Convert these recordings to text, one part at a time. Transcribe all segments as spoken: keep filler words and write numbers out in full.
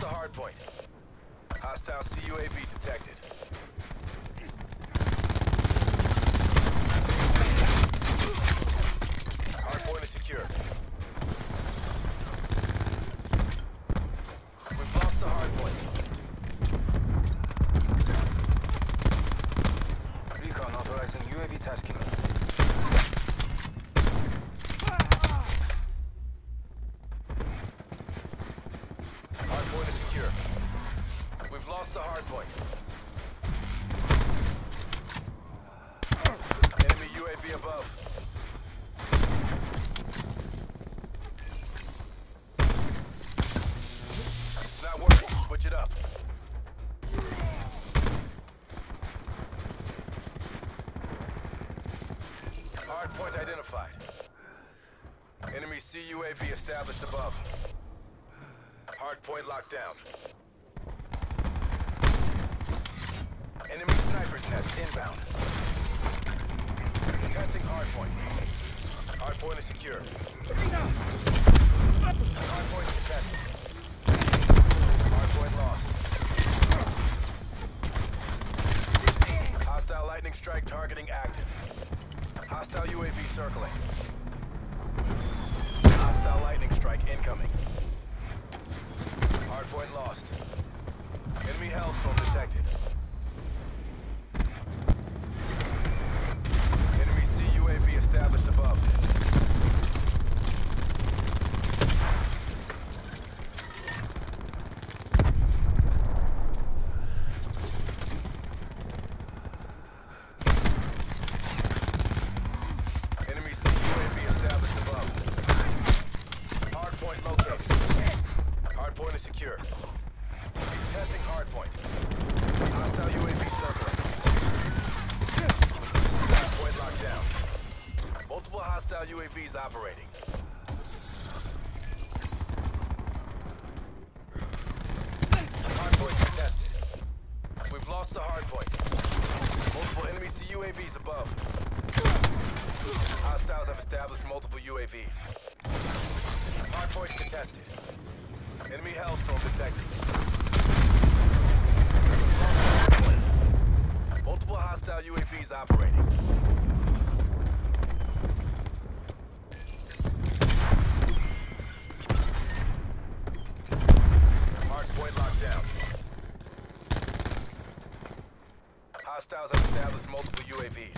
the hard point. Hostile C U A V detected. Hard point is secure. We've lost the hard point. Recon authorizing U A V tasking. Hard point is secure. We've lost the hard point. Enemy U A V above. It's not working. Switch it up. Hard point identified. Enemy C U A V established above. Hard point locked down. Enemy sniper's nest inbound. Testing hard point. Hard point is secure. Hard point is contested. Hard point lost. Hostile lightning strike targeting active. Hostile U A V circling. Hostile lightning strike incoming. Hardpoint lost. Enemy Hellstorm detected. Enemy C U A V established above. Enemy C U A V established above. Hardpoint located. Hardpoint is secure. Testing hardpoint. Hostile U A V circling. Hardpoint locked down. Multiple hostile U A Vs operating. Hardpoint contested. We've lost the hardpoint. Multiple enemy C U A Vs above. Hostiles have established multiple U A Vs. Hardpoint contested. Enemy Hellstorm detected. Multiple hostile U A Vs operating. Hardpoint locked down. Hostiles have established multiple U A Vs.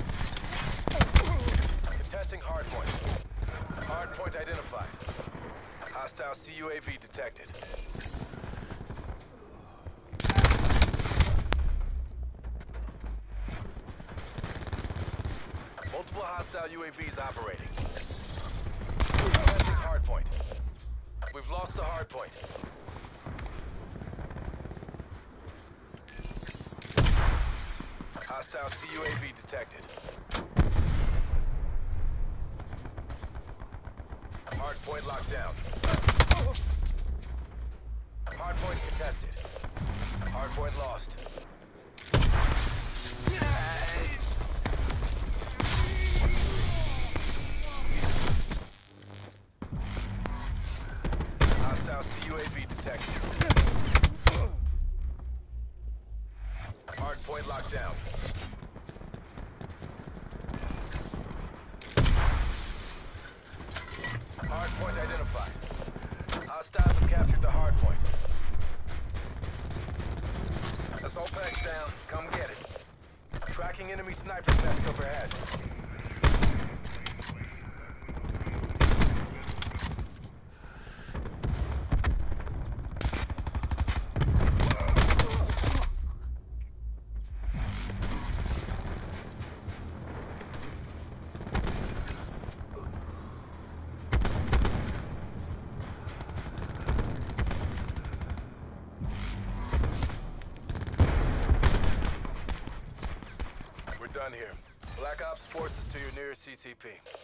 Contesting hardpoint. Hardpoint identified. Hostile C U A V detected. Multiple hostile U A Vs operating. Contesting hardpoint. We've lost the hardpoint. Hostile C U A V detected. Hardpoint locked down. Hardpoint contested. Hardpoint lost. Hostile C U A V detected. Hardpoint locked down. Hardpoint identified. Hostiles have captured the hardpoint. Assault pack's down. Come get it. Tracking enemy sniper nest overhead. Done here. Black Ops forces to your nearest C C P.